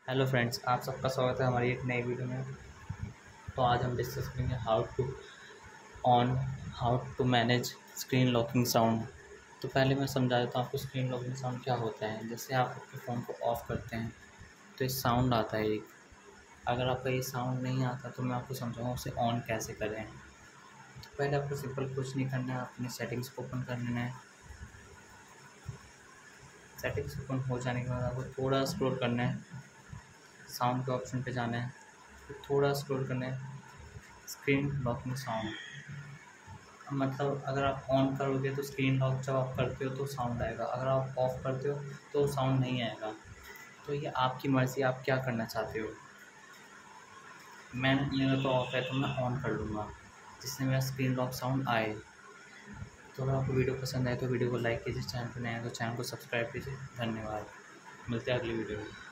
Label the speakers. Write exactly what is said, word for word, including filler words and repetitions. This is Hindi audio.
Speaker 1: हेलो फ्रेंड्स, आप सबका स्वागत है हमारी एक नई वीडियो में। तो आज हम डिस्कस करेंगे how to on how to manage screen locking sound. तो पहले मैं समझा देता हूँ आपको स्क्रीन लॉकिंग साउंड क्या होता है। जैसे आप अपने फ़ोन को ऑफ़ करते हैं तो एक साउंड आता है एक। अगर आपका ये साउंड नहीं आता तो मैं आपको समझाऊँगा उसे ऑन कैसे करें। तो पहले आपको सिंपल कुछ नहीं करना है, अपनी सेटिंग्स को ओपन कर लेना है। सेटिंग्स ओपन हो जाने के बाद आपको थोड़ा स्क्रॉल करना है, साउंड के ऑप्शन पे जाना है, फिर थोड़ा स्क्रॉल करना है, स्क्रीन लॉकिंग साउंड। मतलब अगर आप ऑन करोगे तो स्क्रीन लॉक जब आप करते हो तो साउंड आएगा, अगर आप ऑफ़ करते हो तो साउंड नहीं आएगा। तो ये आपकी मर्ज़ी, आप क्या करना चाहते हो। मैं मेरा तो ऑफ है तो मैं ऑन कर लूँगा जिससे मेरा स्क्रीन लॉक साउंड आए। तो अगर आपको वीडियो पसंद आए तो वीडियो को लाइक कीजिए, चैनल पर नए हैं तो चैनल को सब्सक्राइब कीजिए। धन्यवाद, मिलते हैं अगली वीडियो में।